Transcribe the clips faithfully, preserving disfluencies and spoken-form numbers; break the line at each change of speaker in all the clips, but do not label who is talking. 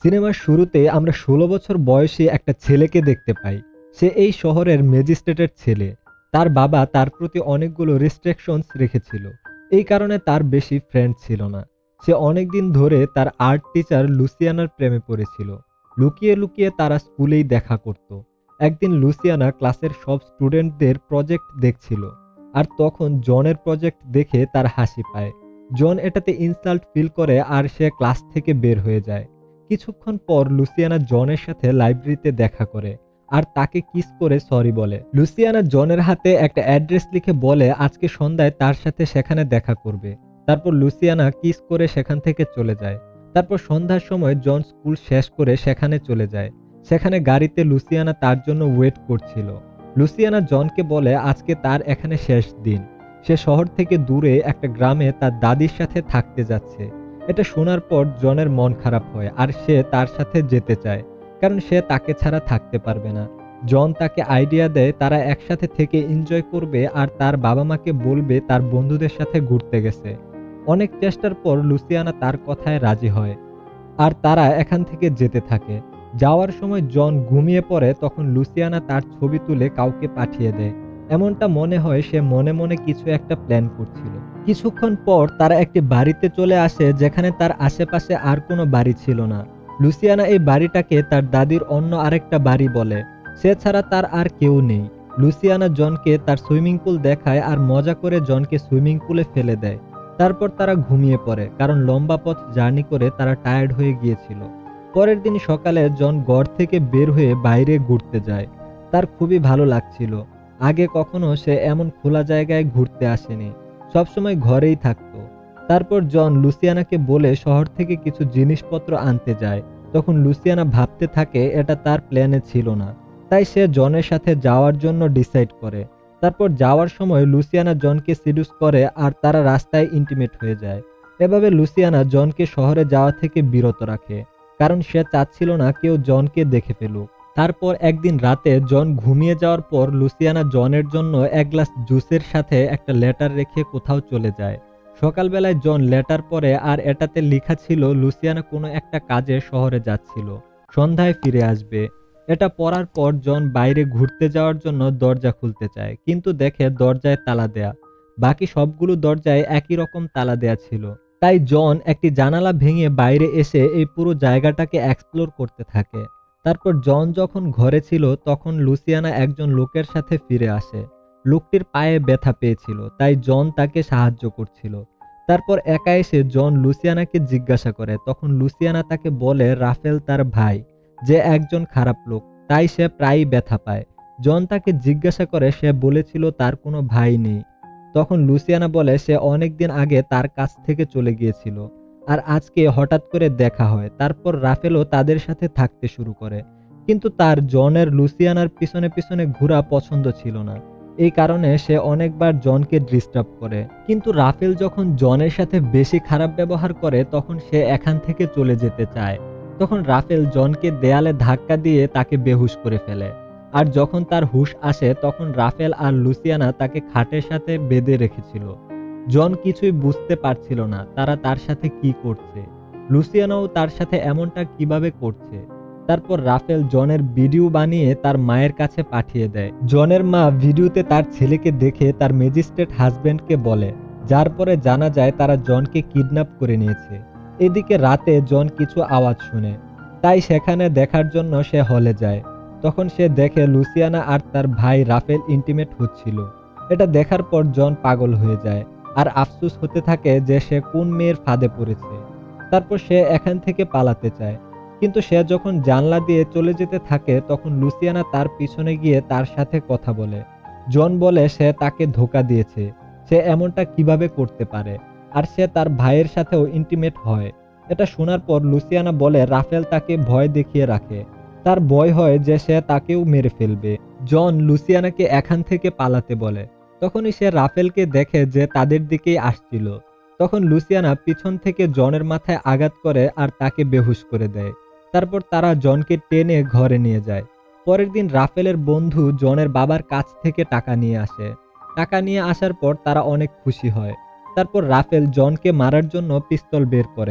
সিনেমার শুরুতে আমরা ষোলো বছর বয়সী একটা ছেলেকে দেখতে পাই। সে এই শহরের ম্যাজিস্ট্রেটের ছেলে। তার বাবা তার প্রতি অনেকগুলো রেস্ট্রিকশনস রেখেছিল। এই কারণে তার বেশি ফ্রেন্ড ছিল না। সে অনেকদিন ধরে তার আর্ট টিচার লুসিয়ানার প্রেমে পড়েছিল। লুকিয়ে লুকিয়ে তারা স্কুলেই দেখা করত। একদিন লুসিয়ানা ক্লাসের সব স্টুডেন্টদের প্রজেক্ট দেখছিল, আর তখন জনের প্রজেক্ট দেখে তার হাসি পায়। জন এটাতে ইনসাল্ট ফিল করে আর সে ক্লাস থেকে বের হয়ে যায়। কিছুক্ষণ পর লুসিয়ানা জনের সাথে লাইব্রেরিতে দেখা করে আর তাকে কিস করে সরি বলে। লুসিয়ানা জনের হাতে একটা অ্যাড্রেস লিখে বলে আজকে সন্ধ্যায় তার সাথে সেখানে দেখা করবে। তারপর লুসিয়ানা কিস করে সেখান থেকে চলে যায়। তারপর সন্ধ্যার সময় জন স্কুল শেষ করে সেখানে চলে যায়। সেখানে গাড়িতে লুসিয়ানা তার জন্য ওয়েট করছিল। লুসিয়ানা জনকে বলে আজকে তার এখানে শেষ দিন। সে শহর থেকে দূরে একটা গ্রামে তার দাদির সাথে থাকতে যাচ্ছে। এটা শোনার পর জনের মন খারাপ হয় আর সে তার সাথে যেতে চায়, কারণ সে তাকে ছাড়া থাকতে পারবে না। জন তাকে আইডিয়া দেয় তারা একসাথে থেকে এনজয় করবে আর তার বাবা মাকে বলবে তার বন্ধুদের সাথে ঘুরতে গেছে। অনেক চেষ্টার পর লুসিয়ানা তার কথায় রাজি হয় আর তারা এখান থেকে যেতে থাকে। যাওয়ার সময় জন ঘুমিয়ে পড়ে, তখন লুসিয়ানা তার ছবি তুলে কাউকে পাঠিয়ে দেয়। এমনটা মনে হয় সে মনে মনে কিছু একটা প্ল্যান করছিল। কিছুক্ষণ পর তারা একটি বাড়িতে চলে আসে যেখানে তার আশেপাশে আর কোনো বাড়ি ছিল না। লুসিয়ানা এই বাড়িটাকে তার দাদির অন্য আরেকটা বাড়ি বলে। সে ছাড়া তার আর কেউ নেই। লুসিয়ানা জনকে তার সুইমিং পুল দেখায় আর মজা করে জনকে সুইমিং পুলে ফেলে দেয়। তারপর তারা ঘুমিয়ে পড়ে, কারণ লম্বা পথ জার্নি করে তারা টায়ার্ড হয়ে গিয়েছিল। পরের দিন সকালে জন ঘর থেকে বের হয়ে বাইরে ঘুরতে যায়। তার খুবই ভালো লাগছিল। আগে কখনো সে এমন খোলা জায়গায় ঘুরতে আসেনি, সবসময় ঘরেই থাকতো। তারপর জন লুসিয়ানাকে বলে শহর থেকে কিছু জিনিসপত্র আনতে যায়। তখন লুসিয়ানা ভাবতে থাকে এটা তার প্ল্যানে ছিল না, তাই সে জনের সাথে যাওয়ার জন্য ডিসাইড করে। তারপর যাওয়ার সময় লুসিয়ানা জনকে সিডিউস করে আর তারা রাস্তায় ইন্টিমেট হয়ে যায়। এভাবে লুসিয়ানা জনকে শহরে যাওয়া থেকে বিরত রাখে, কারণ সে চাচ্ছিল না কেউ জনকে দেখে ফেলুক। তারপর একদিন রাতে জন ঘুমিয়ে যাওয়ার পর লুসিয়ানা জনের জন্য এক গ্লাস জুসের সাথে একটা লেটার রেখে কোথাও চলে যায়। সকালবেলায় জন লেটার পড়ে আর এটাতে লেখা ছিল লুসিয়ানা কোনো একটা কাজে শহরে যাচ্ছিল, সন্ধ্যায় ফিরে আসবে। এটা পড়ার পর জন বাইরে ঘুরতে যাওয়ার জন্য দরজা খুলতে চায়, কিন্তু দেখে দরজায় তালা দেয়া। বাকি সবগুলো দরজায় একই রকম তালা দেয়া ছিল। তাই জন একটি জানালা ভেঙে বাইরে এসে এই পুরো জায়গাটাকে এক্সপ্লোর করতে থাকে। তারপর জন যখন ঘরে ছিল তখন লুসিয়ানা একজন লোকের সাথে ফিরে আসে। লোকটির পায়ে ব্যথা পেয়েছিল, তাই জন তাকে সাহায্য করছিল। তারপর একা এসে জন লুসিয়ানাকে জিজ্ঞাসা করে, তখন লুসিয়ানা তাকে বলে রাফেল তার ভাই, যে একজন খারাপ লোক, তাই সে প্রায়ই ব্যথা পায়। জন তাকে জিজ্ঞাসা করে সে বলেছিল তার কোনো ভাই নেই। তখন লুসিয়ানা বলে সে অনেকদিন আগে তার কাছ থেকে চলে গিয়েছিল আর আজকে হঠাৎ করে দেখা হয়। তারপর রাফেলও তাদের সাথে থাকতে শুরু করে, কিন্তু তার জনের লুসিয়ানার পিছনে পিছনে ঘোরা পছন্দ ছিল না। এই কারণে সে অনেকবার জনকে ডিস্টার্ব করে। কিন্তু রাফেল যখন জনের সাথে বেশি খারাপ ব্যবহার করে তখন সে এখান থেকে চলে যেতে চায়। তখন রাফেল জনকে দেয়ালে ধাক্কা দিয়ে তাকে বেহুশ করে ফেলে। আর যখন তার হুঁশ আসে তখন রাফেল আর লুসিয়ানা তাকে খাটের সাথে বেঁধে রেখেছিল। জন কিছুই বুঝতে পারছিল না তারা তার সাথে কি করছে। লুসিয়ানাও তার সাথে এমনটা কিভাবে করছে। তারপর রাফেল জনের ভিডিও বানিয়ে তার মায়ের কাছে পাঠিয়ে দেয়। জনের মা ভিডিওতে তার ছেলেকে দেখে তার ম্যাজিস্ট্রেট হাজবেন্ডকে বলে, যার পরে জানা যায় তারা জনকে কিডন্যাপ করে নিয়েছে। এদিকে রাতে জন কিছু আওয়াজ শুনে, তাই সেখানে দেখার জন্য সে হলে যায়। তখন সে দেখে লুসিয়ানা আর তার ভাই রাফেল ইন্টিমেট হচ্ছিল। এটা দেখার পর জন পাগল হয়ে যায় আর আফসোস হতে থাকে যে সে কোন মেয়ের ফাঁদে পড়েছে। তারপর সে এখান থেকে পালাতে চায়, কিন্তু সে যখন জানলা দিয়ে চলে যেতে থাকে তখন লুসিয়ানা তার পিছনে গিয়ে তার সাথে কথা বলে। জন বলে সে তাকে ধোঁকা দিয়েছে, সে এমনটা কিভাবে করতে পারে, আর সে তার ভাইয়ের সাথেও ইন্টিমেট হয়। এটা শোনার পর লুসিয়ানা বলে রাফেল তাকে ভয় দেখিয়ে রাখে, তার ভয় হয় যে সে তাকেও মেরে ফেলবে। জন লুসিয়ানাকে এখান থেকে পালাতে বলে। তখনই সে রাফেলকে দেখে যে তাদের দিকেই আসছিল। তখন লুসিয়ানা পিছন থেকে জনের মাথায় আঘাত করে আর তাকে বেহুশ করে দেয়। তারপর তারা জনকে টেনে ঘরে নিয়ে যায়। পরের দিন রাফেলের বন্ধু জনের বাবার কাছ থেকে টাকা নিয়ে আসে। টাকা নিয়ে আসার পর তারা অনেক খুশি হয়। তারপর রাফেল জনকে মারার জন্য পিস্তল বের করে।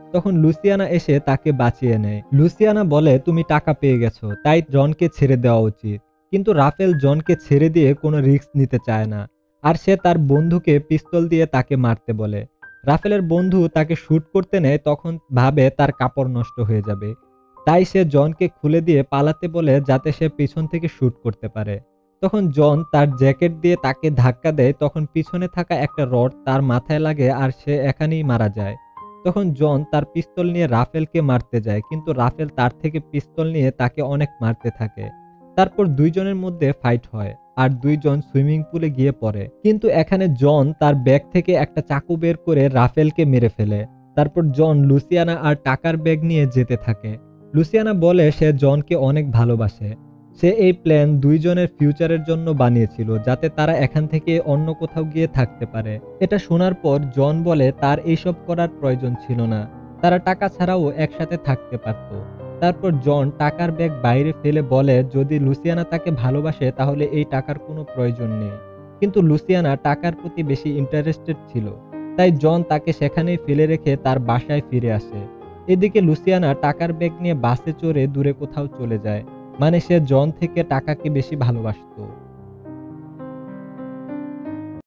তখন লুসিয়ানা এসে তাকে বাঁচিয়ে নেয়। লুসিয়ানা বলে, তুমি টাকা পেয়ে গেছো, তাই জনকে ছেড়ে দেওয়া উচিত। কিন্তু রাফেল জনকে ছেড়ে দিয়ে কোনো রিস্ক নিতে চায় না, আর সে তার বন্ধুকে পিস্তল দিয়ে তাকে মারতে বলে। রাফেলের বন্ধু তাকে শুট করতে নেয়, তখন ভাবে তার কাপড় নষ্ট হয়ে যাবে, তাই সে জনকে খুলে দিয়ে পালাতে বলে যাতে সে পিছন থেকে শুট করতে পারে। তখন জন তার জ্যাকেট দিয়ে তাকে ধাক্কা দেয়, তখন পিছনে থাকা একটা রড তার মাথায় লাগে আর সে এখানেই মারা যায়। তখন জন তার পিস্তল নিয়ে রাফেলকে মারতে যায়, কিন্তু রাফেল তার থেকে পিস্তল নিয়ে তাকে অনেক মারতে থাকে। তারপর দুইজনের মধ্যে ফাইট হয় আর দুইজন সুইমিং পুলে গিয়ে পড়ে। কিন্তু এখানে জন তার ব্যাগ থেকে একটা চাকু বের করে রাফেলকে মেরে ফেলে। তারপর জন লুসিয়ানা আর টাকার ব্যাগ নিয়ে যেতে থাকে। লুসিয়ানা বলে সে জনকে অনেক ভালোবাসে। সে এই প্ল্যান দুইজনের ফিউচারের জন্য বানিয়েছিল, যাতে তারা এখান থেকে অন্য কোথাও গিয়ে থাকতে পারে। এটা শোনার পর জন বলে তার এইসব করার প্রয়োজন ছিল না, তারা টাকা ছাড়াও একসাথে থাকতে পারত। তারপর জন টাকার ব্যাগ বাইরে ফেলে বলে যদি লুসিয়ানা তাকে ভালোবাসে তাহলে এই টাকার কোনো প্রয়োজন নেই। কিন্তু লুসিয়ানা টাকার প্রতি বেশি ইন্টারেস্টেড ছিল, তাই জন তাকে সেখানেই ফেলে রেখে তার বাসায় ফিরে আসে। এদিকে লুসিয়ানা টাকার ব্যাগ নিয়ে বাসে চড়ে দূরে কোথাও চলে যায়, মানে সে জন থেকে টাকাকে বেশি ভালোবাসতো।